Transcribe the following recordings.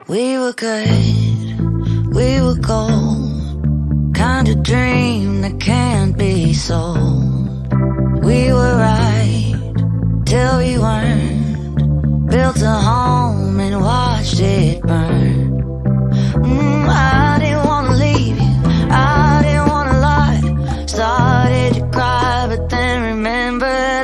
We were good, we were gold, kind of dream that can't be sold. We were right till we weren't, built a home and watched it burn. I didn't wanna leave you, I didn't wanna lie. Started to cry, but then remembered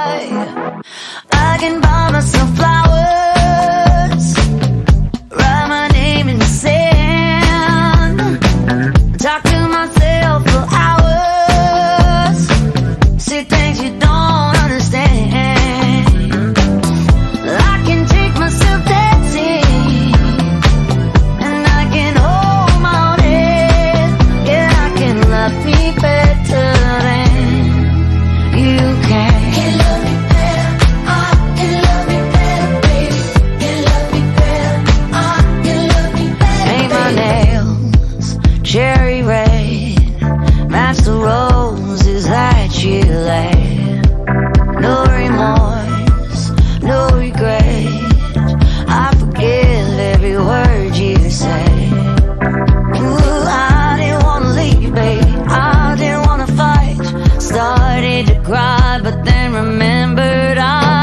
I can buy myself flowers, write my name in the sand, talk to myself for hours, say things you don't understand. I can take myself dancing, and I can hold my own head. Yeah, I can love me better than you can. Can love me better, I can love me better, baby. Can love me better, I can love me better. Paint my nails cherry red, match the roses that you laid. No remorse, no regret, I forgive every word you say. Ooh, I didn't wanna leave, baby, I didn't wanna fight. Started to cry, but then remembered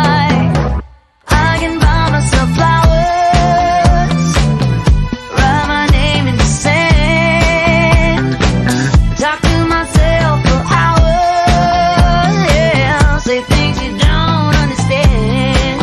I can buy myself flowers, write my name in the sand, talk to myself for hours, yeah, say things you don't understand.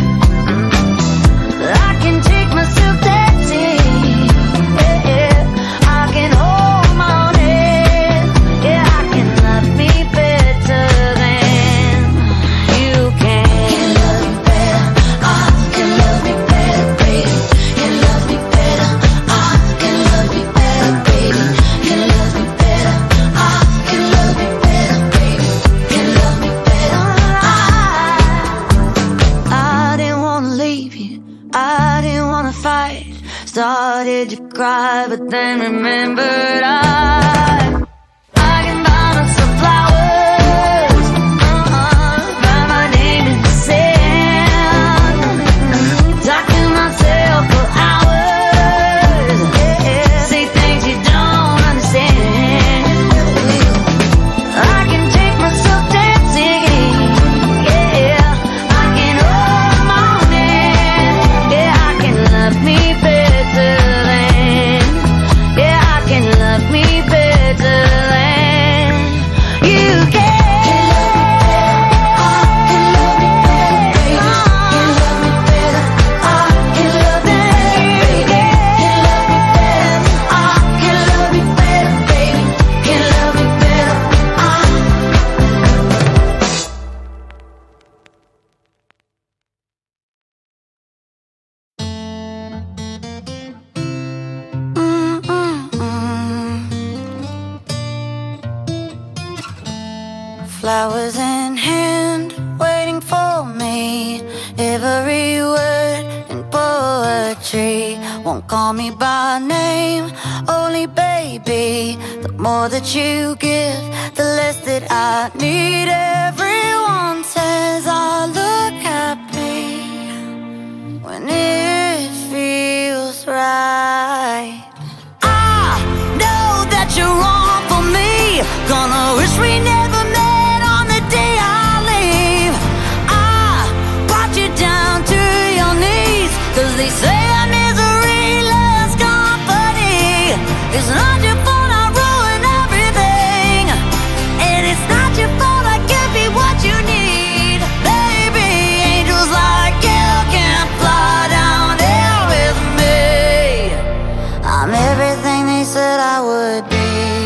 I can take myself dancing, yeah, I can hold my own head, yeah, I can love me better than you can. Can love me better, I can love me better, baby. Can love me better, I can love me better, baby. Can love me better, I can love me better, baby. Can love me better, I didn't wanna leave you, I didn't wanna fight. Started to cry, but then remembered I can buy myself flowers, write my name in the sand, talk to myself for hours, yeah, say things you don't understand. I can take myself dancing, yeah, I can hold my own hand, yeah, I can love me better than, yeah, I can love me better than you can. Flowers in hand, waiting for me. Every word in poetry won't call me by name, only baby. The more that you give, the less that I need. Everyone says I look happy when it feels right. I know that you're wrong for me, gonna wish we never met on the day I leave. I brought you down to your knees, 'cause they say that misery loves company. It's not your fault I ruin everything, and it's not your fault I give you what you need. Baby, angels like you can't fly down here with me. I'm everything they said I would be.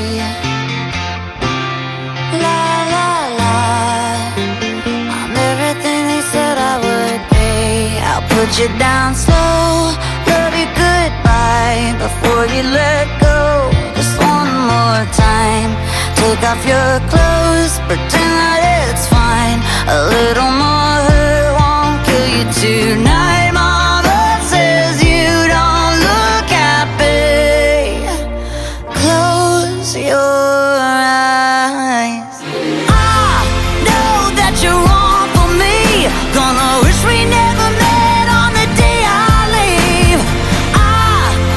La la la, I'm everything they said I would be. I'll put you down slow, love you goodbye before you let go. Just one more time, take off your clothes, pretend that it's fine. A little more hurt won't kill you tonight. Mama says you don't look happy. Close your eyes. I know that you're wrong for me, gonna wish we never met on the day I leave. I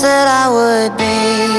said I would be.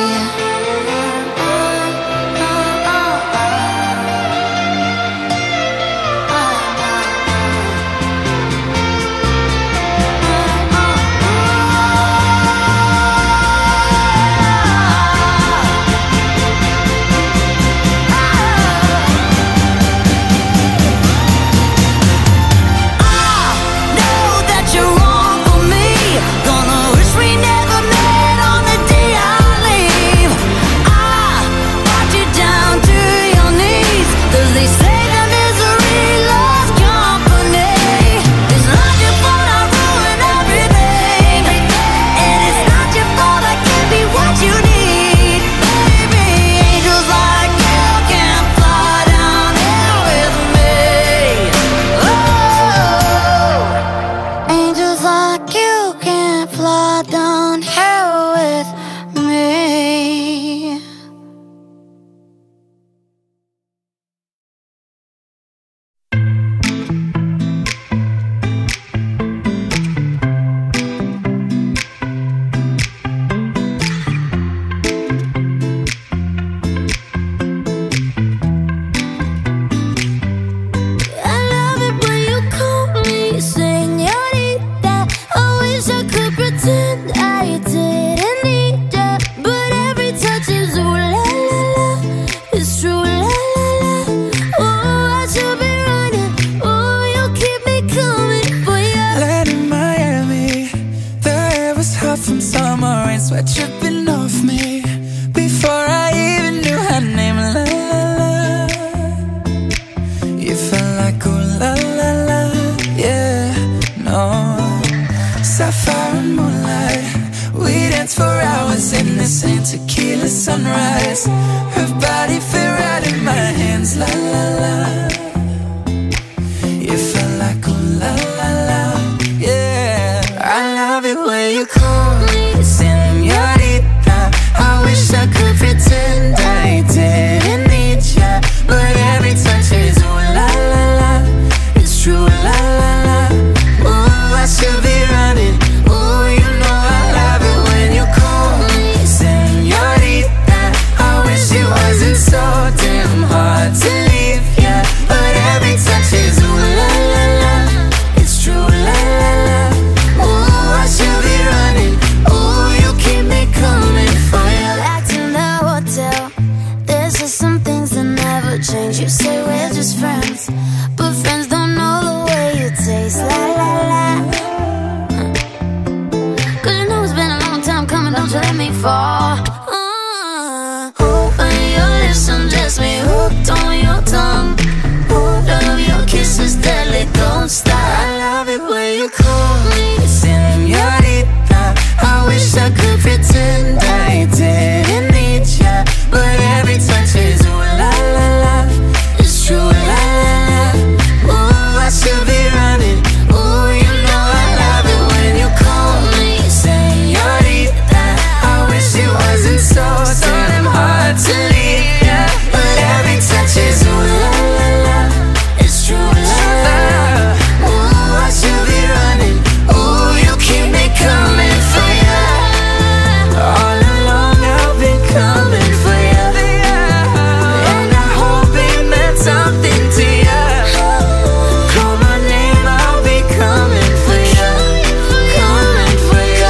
Sweat dripping off me before I even knew her name. La la la, you felt like ooh la la la, yeah, no. Sapphire and moonlight, we danced for hours in the same tequila sunrise. Her body fit right in my hands. La la la, you felt like ooh la la la, yeah. I love it when you call me Señorita. I wish I could pretend I didn't need ya, but every touch is ooh la la la. It's true la la la. Ooh, I should be running. Ooh, you know I love it when you call me Señorita. I wish it wasn't so damn hard to leave ya, but every touch is ooh la la la. It's true la la la. Ooh, I should be running. Ooh, you keep me coming for you. Back to the hotel, there's just some things that never change. You say we're just friends, but friends don't know the way you taste. La la la. Cause you know it's been a long time coming, don't you let me fall. On your lips undress me, hooked on your tongue. Love your kisses deadly, don't stop. I love it when you call me Señorita. I wish I could pretend I didn't need ya, but every touch is ooh la la la. It's true la la la. Ooh, I should be running. Ooh, you know I love it when you call me Señorita. I wish it wasn't so damn hard to leave ya, but every touch is ooh la la la. It's true la la la. Ooh, I should be running. Ooh, you keep me coming for ya. All along I've been coming for ya, and I hope it meant something to ya. Call my name, I'll be coming for ya, coming for ya.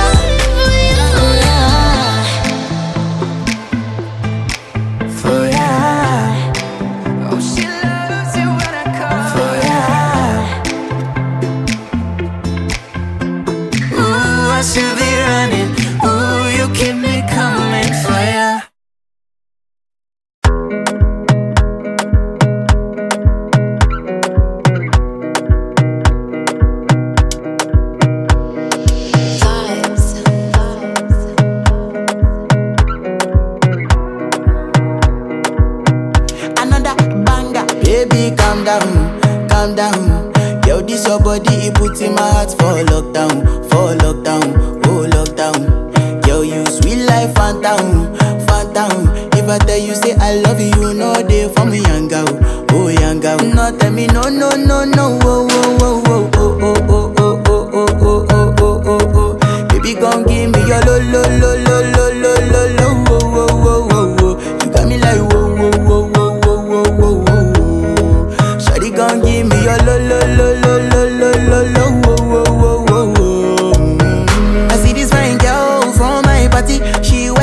For ya. Oh, she loves it when I call for ya. Ooh, I should be running. Ooh, you keep me coming for ya. Another banger, baby, calm down, calm down. Yo, this your body, it puts in my heart for lockdown, oh lockdown. Yo, you sweet life, phantom, phantom. If I tell you say I love you, you know they for me young girl, oh young girl. No tell me no, no, no, no, oh, oh, oh, oh, oh, oh, oh, oh, oh, oh, oh, oh, oh, oh. Baby, come give me your lo, lo, lo, lo, lo.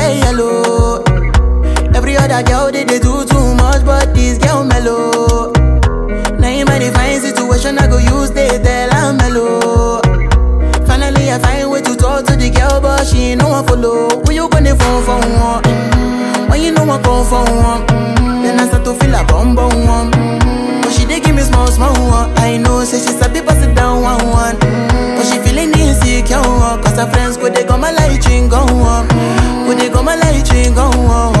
get yellow. Every other girl they do too much, but this girl mellow. Now in my fine situation, I go use they tell I'm mellow. Finally I find way to talk to the girl, but she ain't no one follow. Who you gonna phone for one? When you know I come for one, then I start to feel a bum bum one. But she dey give me small small one. I know say she's a bit pass it down one one. But she feeling insecure one, cause her friends go they go my light ring go on. Go they go my light ring go on.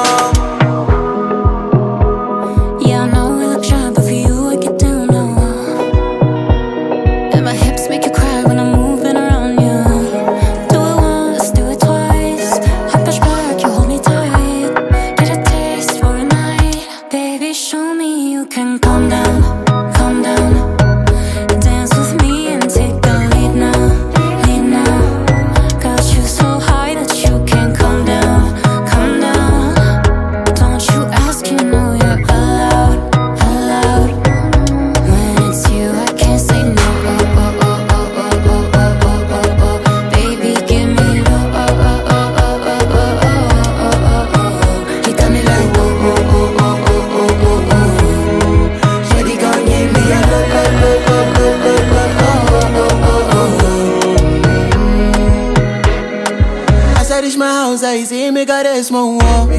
Yeah, I know we look shy, but for you I get down low. And my hips make you cry when I'm moving around you. Do it once, do it twice. I push back, you hold me tight. Get a taste for a night. Baby, show me you can calm down, calm down. Dance with me and take the lead now, lead now. Got you so high that you can't calm down, calm down. Don't you ask, you know you're allowed, allowed. When it's you, I can't say no. Oh, oh, oh, oh, oh, oh, oh, oh, oh, oh. Baby, give me low. Oh, oh, oh, oh, oh, oh, oh, oh, oh, oh. You got me like oh, oh, oh, oh, oh, oh, oh, oh. Shawty gon' give me a low, low, low, low, low, low, low, oh, oh, oh, oh. As I reach my house, I see me got a small wall.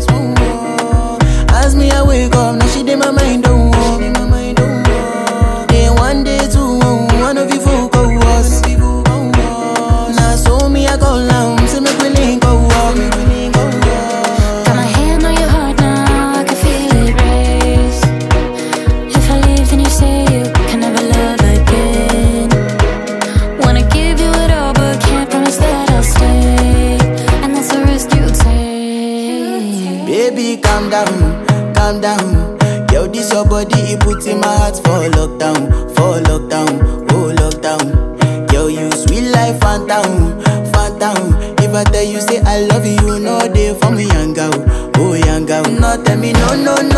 As me I wake up, now she did my mind don't walk. Day one, day two, one of you folk go was. Now so me I go down, see me willing go walk. Got my hand on your heart now, I can feel it race. If I leave, then you say you can never love again. Wanna give you it all, but can't promise that I'll stay. And that's the risk you take. Baby, calm down, calm down. Yo, this your body, it puts in my heart for lockdown, oh lockdown. Yo, you sweet life, phantom, phantom. If I tell you say I love you, you know they for me young girl, oh young girl. No, tell me no, no,